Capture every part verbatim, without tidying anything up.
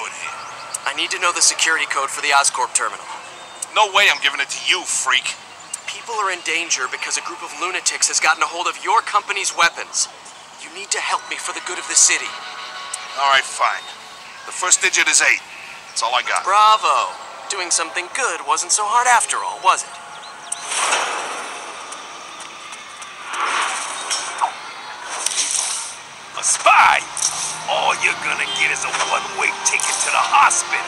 doing here? I need to know the security code for the Oscorp terminal. No way I'm giving it to you, freak. People are in danger because a group of lunatics has gotten a hold of your company's weapons. You need to help me for the good of the city. All right, fine. The first digit is eight. That's all I got. Bravo. Doing something good wasn't so hard after all, was it? A spy! All you're gonna get is a one-way ticket to the hospital.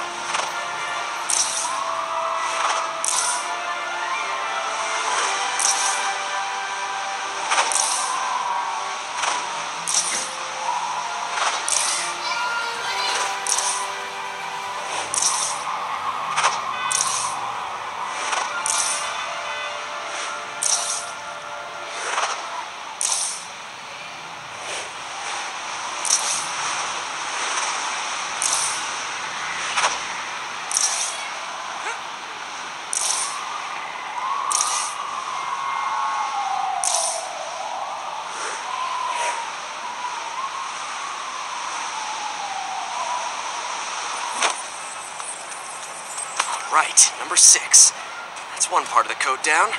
Right, number six. That's one part of the code down.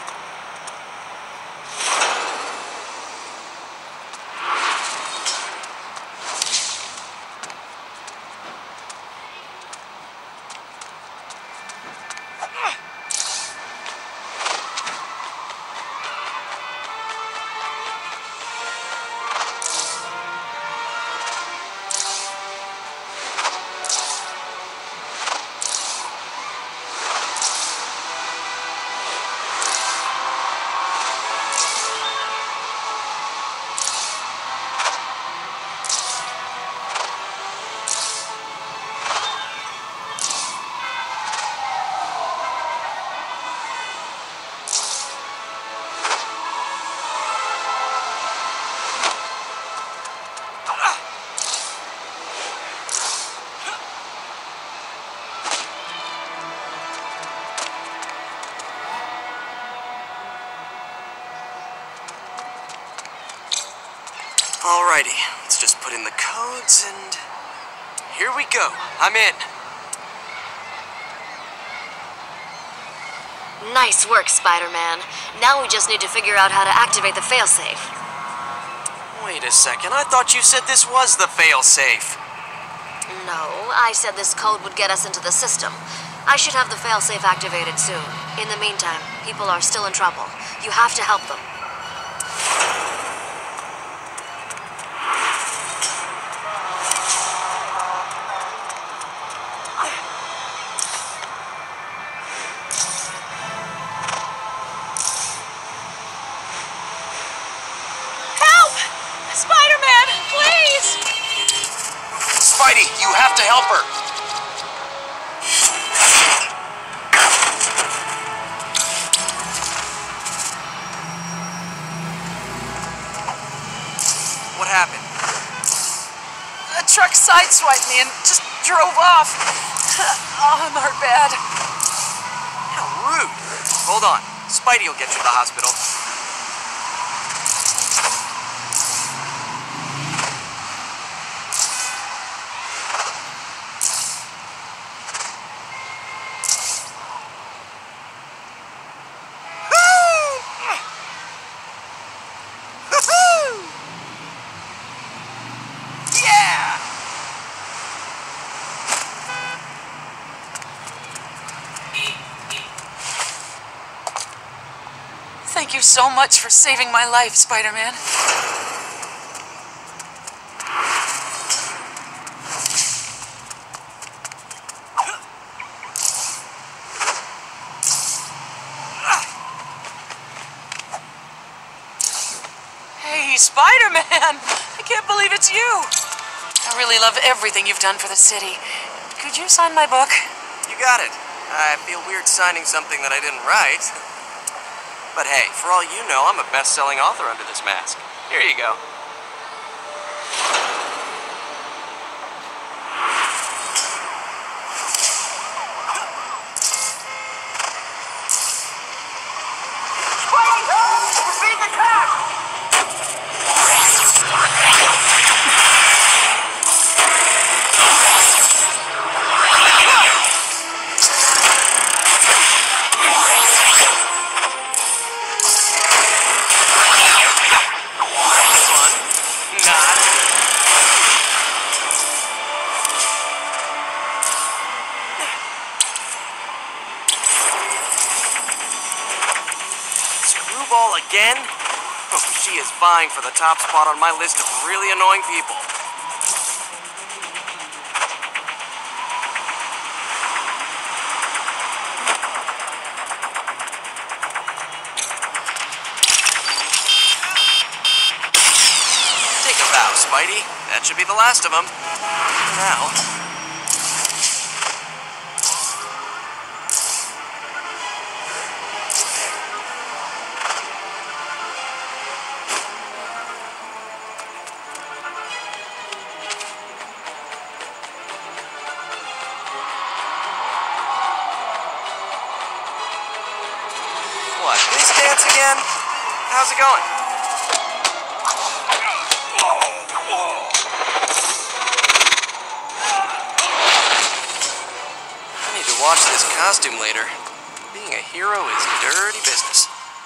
Alrighty, let's just put in the codes and... here we go. I'm in. Nice work, Spider-Man. Now we just need to figure out how to activate the failsafe. Wait a second, I thought you said this was the failsafe. No, I said this code would get us into the system. I should have the failsafe activated soon. In the meantime, people are still in trouble. You have to help them. Spider-Man, please! Spidey, you have to help her! What happened? A truck sideswiped me and just drove off. Oh, I'm hurt bad. How rude. Hold on. Spidey will get you to the hospital. Thank you so much for saving my life, Spider-Man. Hey, Spider-Man! I can't believe it's you! I really love everything you've done for the city. Could you sign my book? You got it. I feel weird signing something that I didn't write. But hey, for all you know, I'm a best-selling author under this mask. Here you go. again? Oh, she is vying for the top spot on my list of really annoying people. Take a bow, Spidey. That should be the last of them. For now. What, this dance again? How's it going? I need to watch this costume later. Being a hero is dirty business.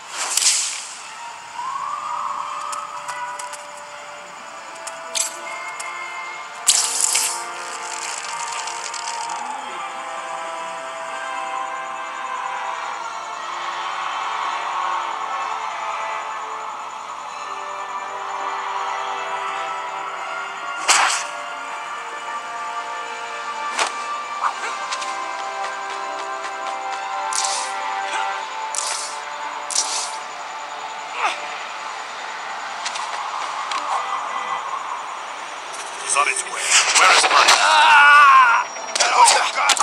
It's on its way. Where is money? Ah! Oh, God!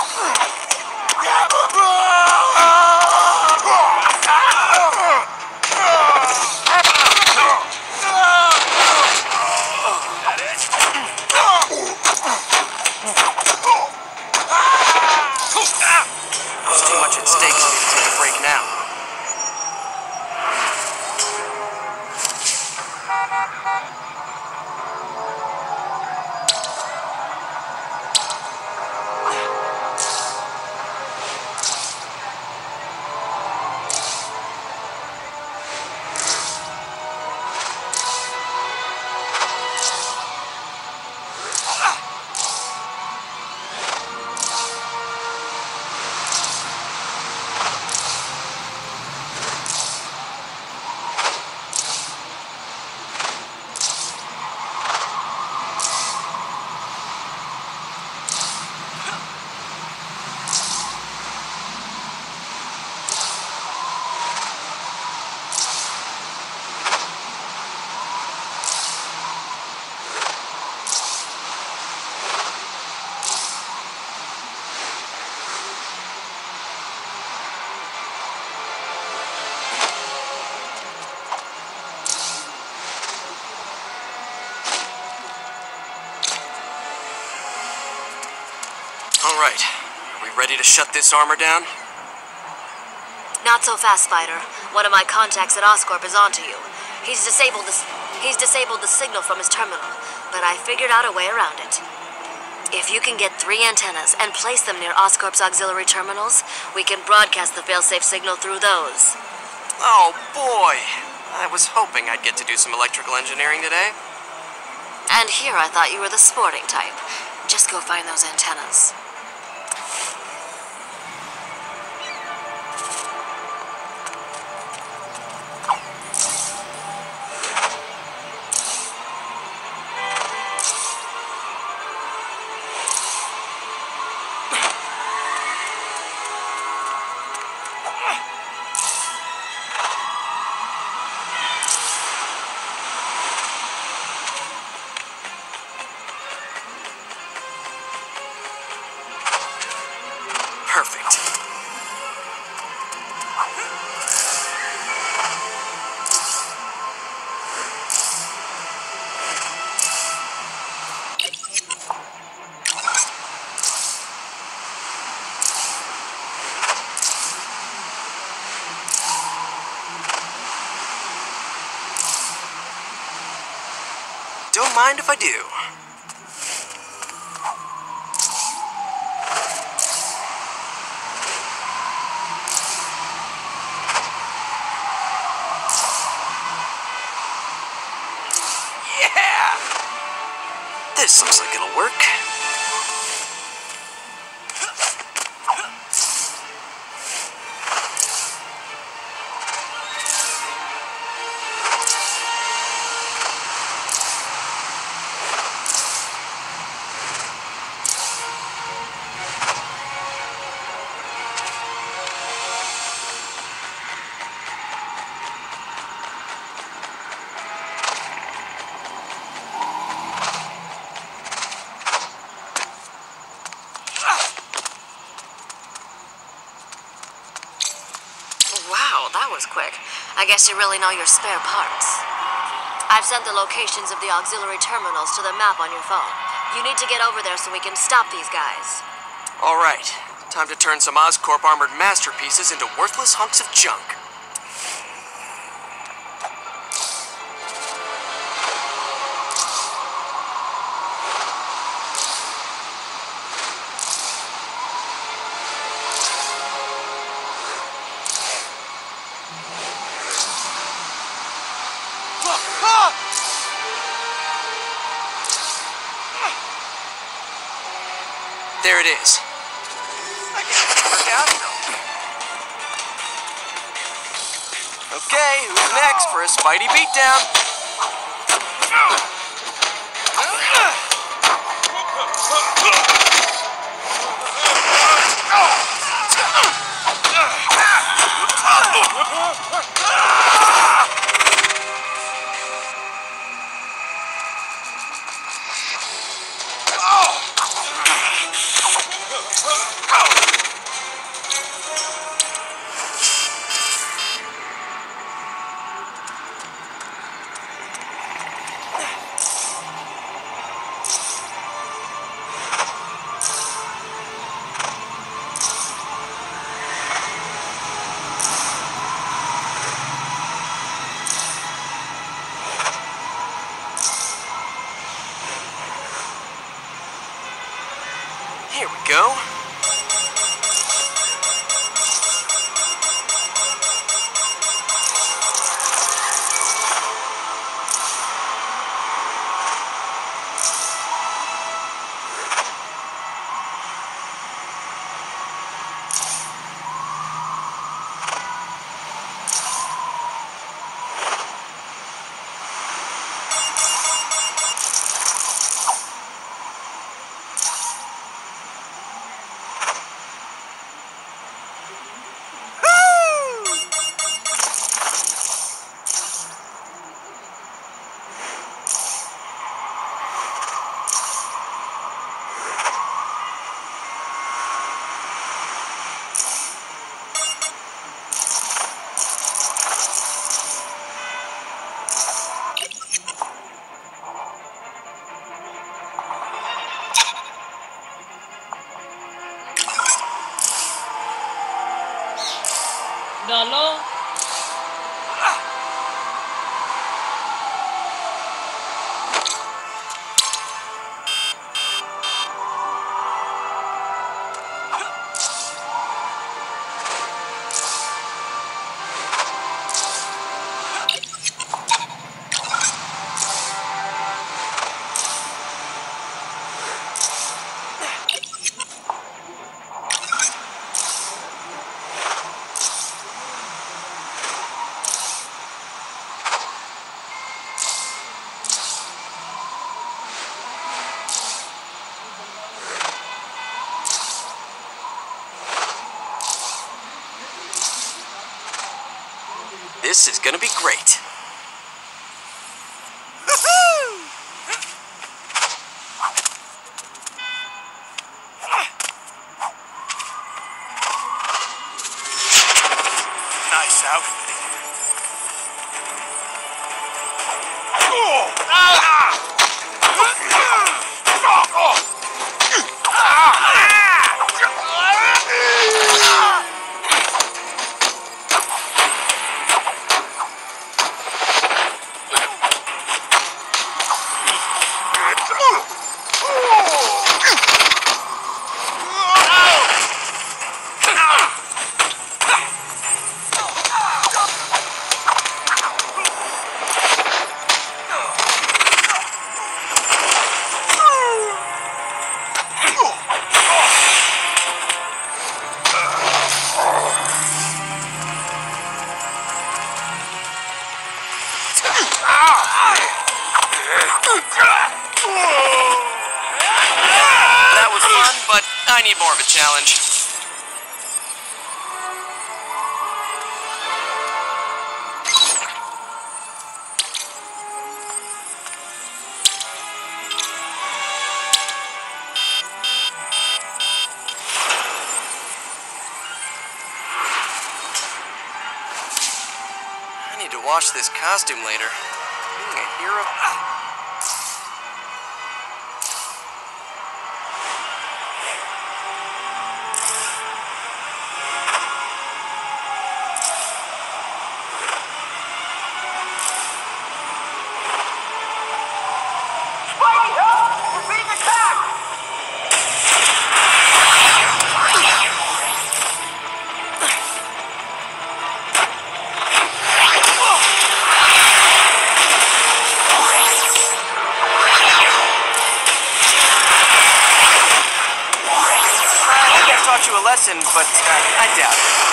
That it? There's too much at stake for me to take a break now. All right, are we ready to shut this armor down? Not so fast, Spider. One of my contacts at Oscorp is onto you. He's disabled the, he's disabled the signal from his terminal, but I figured out a way around it. If you can get three antennas and place them near Oscorp's auxiliary terminals, we can broadcast the failsafe signal through those. Oh, boy. I was hoping I'd get to do some electrical engineering today. And here I thought you were the sporting type. Just go find those antennas. Perfect. Don't mind if I do. This looks like it'll work. was quick. I guess you really know your spare parts. I've sent the locations of the auxiliary terminals to the map on your phone. You need to get over there so we can stop these guys. All right. Time to turn some Oscorp armored masterpieces into worthless hunks of junk. There it is. I guess it worked out, though. Okay, who's next for a Spidey beatdown? Here we go. Dalo. This is gonna be great. Nice outfit. That was fun, but I need more of a challenge. wash this costume later. Being a hero... Ah. You a lesson, but uh, I doubt it.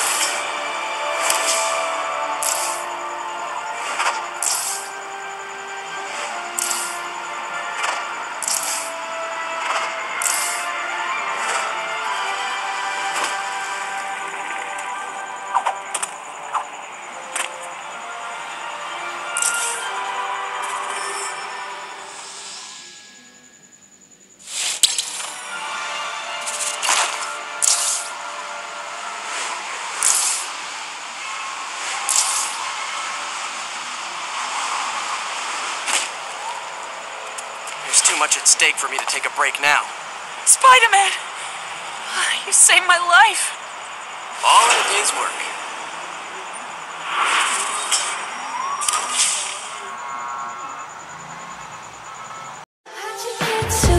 There's too much at stake for me to take a break now. Spider-Man! You saved my life. All in his work. How'd you get so